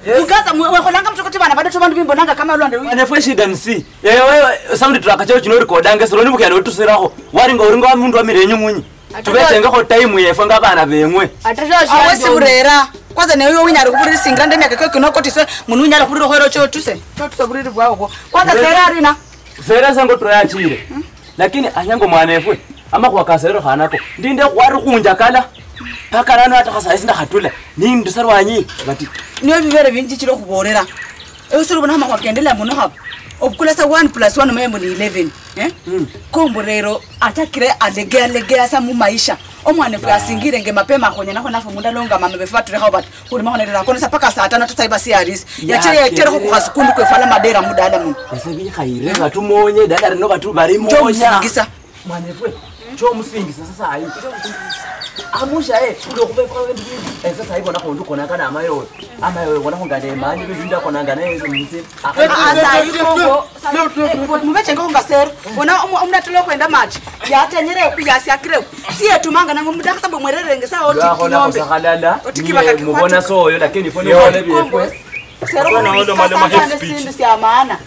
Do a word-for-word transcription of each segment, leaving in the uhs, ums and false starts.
Ukaza wewe kolanga mtokoti bana bado tobandu bimbonanga kama lwande uyi. Ane fresh dansi. Eh wewe sound track chacho chino recordange solo nibuka no tusiraho. Waringa uringa wa mundu wa mirenyu munyi. Tubetenga ko time yefa ngabana bemwe. Atasho awesi burera. Kwanza ne uyo winyara kuburi singra ndeme keke kinokotiswe munu unyara kuburi hero cho tuse. Cho tuse buriri bwako. Kwanza sera rina. Sera sango troyachire. Lakini anyango mwanefwe ama kwa kasero hanako. Ndinde kwari kunja kala. Pakarano atakasa isinda hatula. Ni ndusaro wanyi bati. Niyo bibere binji chiro kuborera. Ewe suru bona hama kwa kendela muno hapo. Obukulasa one plus one mayembo ni eleven. Eh? Mm. Kombo rero atakire alege alege asa mu maisha. Omwane fu asingire nge mapema konya nako nafu munda longa mama befatire ha bati. Kuri mahone rera kona sapaka saa tano tutaiba si aris. Yachire yetero ko kasukundu kwefala madera mudala mu. Ese bi khaire batumonye dada rino batu bari monya. Musingisa. Mwane fu. Cho musingisa sasa ayi. Amusha eh kulo kubefa wendi. Ese sasa ibo nako nduko nakana amayo. Amayo wona ngade manje bizinda kona ngane ezo mutse. Asa yuko mubeche ngonga sero. Bona umnatolo kwenda match. Yatenyere kuyasi akire. Siye tumanga na muda kasabu mwererenge sa oti kinombe. Otikibaka mubona soyo lakini foni wale bifwe. Sero na ndo mali ma speech. Sia maana.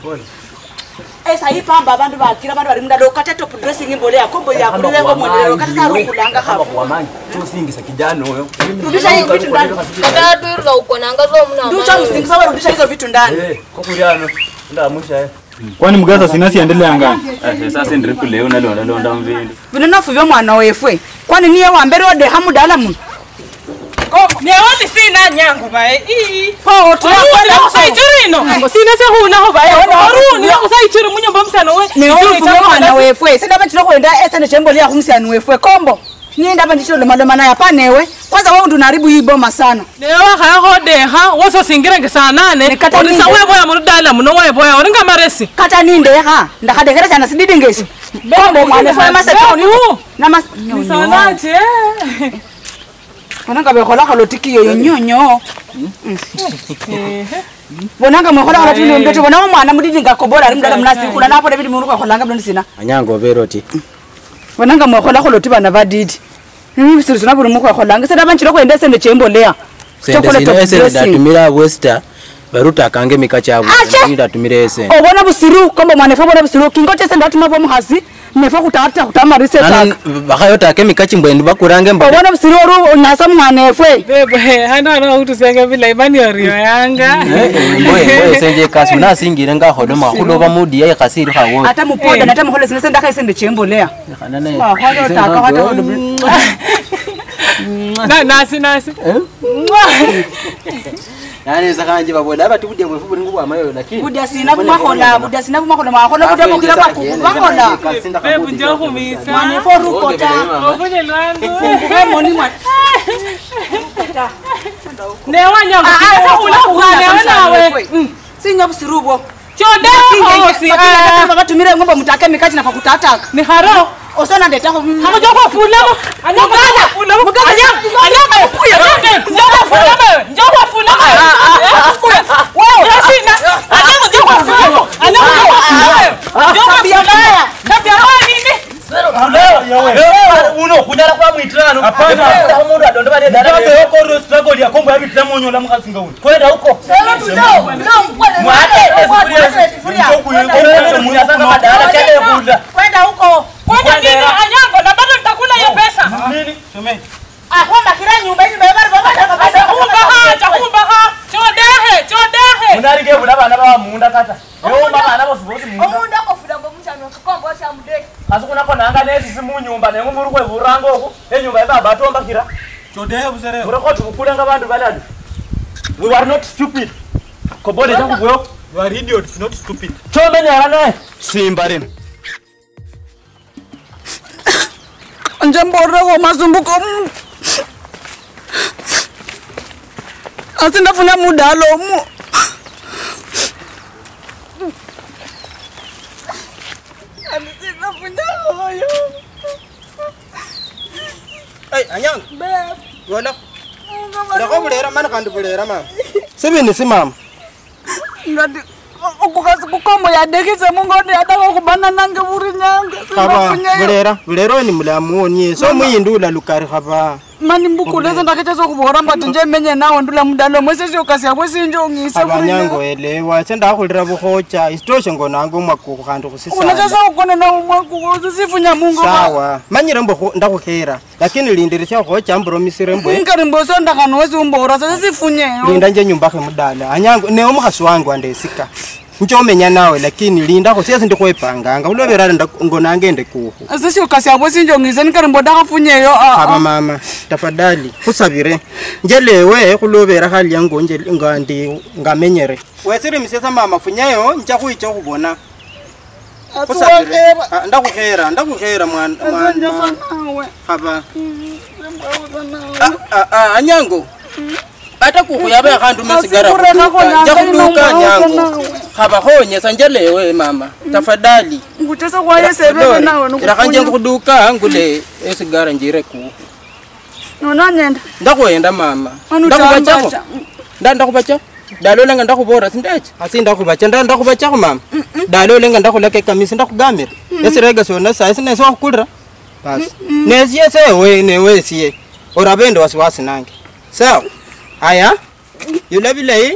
Esa ipamba abantu bakira abantu bari mndalo kata top dressing imbolea kombo ya kulengo mwendeleo kata rukulanga hapo. Kwa mangi tu singisa kijana huyo. Rudisha hizo vitu ndani. Kata tuirwa uko nanga zo mna. Rudisha msingisa wewe rudisha hizo vitu ndani. Eh, kokuriano. Nda musha eh. Kwani mgaza sinasi endelea ngani? Eh, sasa ndiriku leo nalo nalo ndamvindi. Binonafu byo mwana wefwe. Kwani niye wa mbere ode hamudala mu. Kombo. Ne woni sina nyango bae. Ii. Po tunakwenda kusaichurino. Sina se huna ho bae. Oruni kusaichuru munyomba msano we. Ne woni mwana wefwe. Sina bantu kwenda esa ne chemboli ya kumsani wefwe kombo. Nienda bantu lo maloma na yapanewe. Kwanza wewe ndunaribu hii boma sana. Ne wa kha ho de ha woso singira nge sana ne. Olisa we boya mudala muno we boya oringa maresi. Kata ninde ha. Ndakadekera sana sididi ngesi. Kombo mwana wefwe masa toni. Na mas sana je. Bonanga bekhola kholo tikiyo yonyonyo. Bonanga mekhola kholo tikiyo ndoto bona umwana mudidi ngakobola ari mdala mnasi kula napo David muruko kholanga blondi sina. Anyango beroti. Bonanga mekhola kholo tibana badidi. Mimi siri sina buri mukho kholanga seda banchiro ko endese ne chembo lea. Sende sina ese ndatumira Wester baruta kange mikacha abo ndatumira ese. Obona busiru kombo mwana fa bona busiru kingoche senda atuma bo muhasi. Nefa kutata kutama research. Nani bakayota ke mikachi mbwendu bakurange mbo. Obona busiru oru nasa mwana efwe. Bebe hana na utusenge bila imani oriyo yanga. Mboye mboye senje kasu na singire ngaho ma kuloba mudi ya kasiri hawo. Ata mupoda nata muhole sine senda kai sende chembo lea. Kana naye. Ma hado taka hado. Na nasi nasi. Nani zakanje baboda abati budya bwefu buri ngubu amayo lakini. Budya sina kumakola, budya sina kumakola makola budya mukira bakola. Bebe ndio kumisa. Mane foru kota. Obonye lwangu. Ngwe moni mwa. Ne wanya ngisa ula kuhana nawe. Sinyo busirubo. Choda hosi. Baba tumire ngomba mutake mikachi na fakutataka. Ni haro. Osana ndeta ko. Hapo joko fulamo. Anyanga fulamo. Anyanga anyanga kuya. Joko fulamo. Joko fulamo. Wow, sina. Anyanga joko fulamo. Anyanga joko fulamo. Joko fulamo. Tabia nini? Leo uno kunyara kwa mwitrano. Hapana. Umuntu adondo bane dada. Sasa yoko ro struggle ya kombo yabi tramonyo la mkasinga uno. Kwenda huko. Mwate sufuria. Kwenda huko. Kwenda nini Anyango na bado nitakula hiyo pesa. Nini? Chome. Ah, homa kira nyumba hizi baba baba baba. Kumba ha, chakumba ha. Chodehe, chodehe. Munarike bula bana ba munda kata. Yo mama anabo sibosi munda. Omunda ko fuda ngo mchano kombo cha mudeki. Asukuna ko nanga nezi simu nyumba nengo muri kwe burango ko. Enyumba eba batomba kira. Chodehe buzere. Burako tukukulanga bantu baladu. We are not stupid. Kobole changu bwo. You are idiots, not stupid. Chome nyara nae. Simba reno. Njambora ko masumbuko. Asinda funa mudalo mu. Asinda funa hoyo. Hey, Anyango. Beb. Wala. Ndako bulera mana kandi bulera mama. Sebini si mama. Ngadi bukazi kukombo ya dekize mungu ndi adako kubana nange buri nyange Khaba bulera bulero ni mulamu onye so muyindula lukari khaba mani mbukuleza ndakachazo kubora mbati nje menye nawo ndula mudalo mwese sio kasi yabo sinjo ngise abanyango elewa senda khulira bukhocha istoshe ngonango mwakuku khandu kusisa unachaza ukona na mwakuku sifunya mungu sawa manyira mbo ndakukhera lakini lindirisha khocha mbromisire mbo ngari mboso ndakano wezi umbora sasa sifunye linda nje nyumba khe mudala anyango ne omukhasi wangu andesika Nchomenya nawe lakini linda ko siyasi ndikoyipanganga ulobera ngonange ndekuhu asisi ukasi abo sinjo ngize nikari mboda kafunyeyo aba mama tafadhali kusabire njelewe kulobera hali yango nje ngandi ngamenyere wesire misesa mama funyeyo ncha kuyicha kubona kusabire ndakukhera ndakukhera mwana mwana haba Anyango ata kukhuyaba yakhandu masigara njakuduka nyango khaba honye sanjelewe mama tafadhali ngutesa kwa yesebe nawe nukufunya rakanje kuduka ngule esigara njire ku nona nyenda ndakwenda mama ndakubacha nda ndakubacha dalo lenga ndakubora sindache asinda kubacha nda ndakubacha mama dalo lenga ndakuleke kamisi ndakugamira esirega sona sai sine so kulira bas nesiye sewe newe siye orabendo wasiwasi nange sawa aya yulabile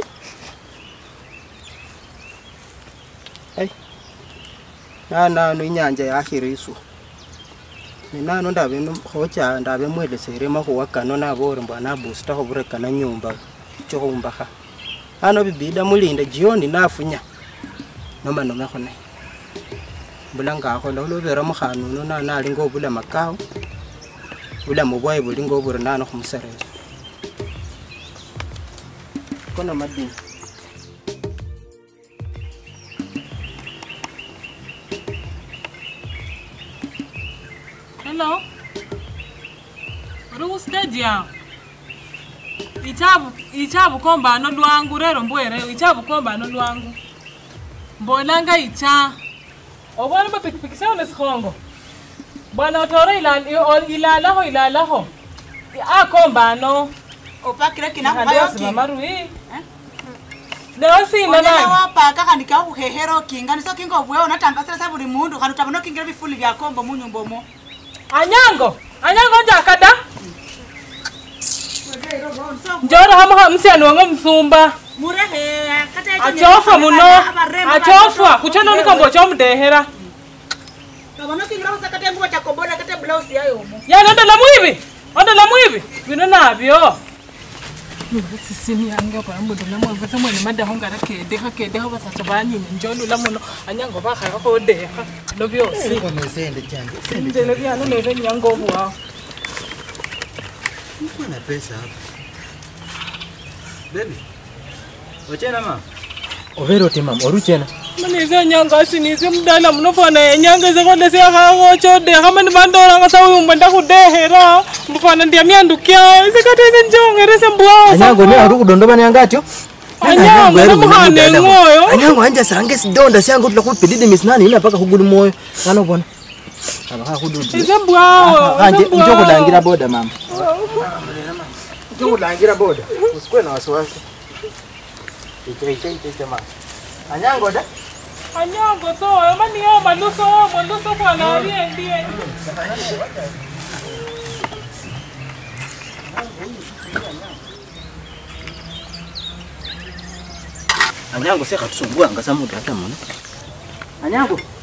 ay na no inyanja yahirisu mina no ndabe no khocha ndabe mwelesere mahuwa kano nabore mbana busta hobureka na nyumba cyo kumbaha ano bibida mulinda jioni nafunya noma noma khone bulanga kho lo bera mukhanu no na nali ngobula makao bula mubwaye buli ngobura nano khumserezo kono madini hello ru stadium ichabu ichabu komba no lwangu rero mbwere ichabu komba no lwangu mbonanga icha obona bapikipiki sawa nesikhongo bwana otore ila ila laho ila laho a komba no opakira kina bayoki marui Leo sina nani wapa kaka nikahuhehero kinga niso kinga obwe onatangasa sa buli mundu kandi tabano kingira bifuli bya kombo munyumbo mo Anyango Anyango njakada Njoro hama msiano wango msumba murehe kata achofa muno achofa kuchana nikombo chomdehera tabano kingira sakate nguo cha koboda kata blouse yayo mo ya ndo la muibi ndo la muibi bino nabyo sisini yange kwa mbudo na mwe vese mwene mada honga rakede hakede ho basatsa bani njolo la muno Anyango ba kha ko deha no byosi ko mesende change sende le bya no neve nyango bwa kuna pesa hapa baby ochena ma overo timam oruchena Manize nyanga sinize mdala mnofana nyanga zekonde se khago chode khamani bandora ngasa uyumba ndakudehera mfana ndiya miandukia sekateze njongere sembwa Anyango ne ari kudondoba nyangatyo Anyango muhane ngoyo Anyango anja sange sidonda syango tula kupididi misnani ina paka kugulu moyo ano bona aba ha kududu izembwa anje njoko langira boda mama njoko langira boda usikwe na wasiwasi ite ite ite mama Anyango da Anyango so mani yo maluso maluso kwa na rie ndie Anyango seka tusumbua ngasa muda hata mona Anyango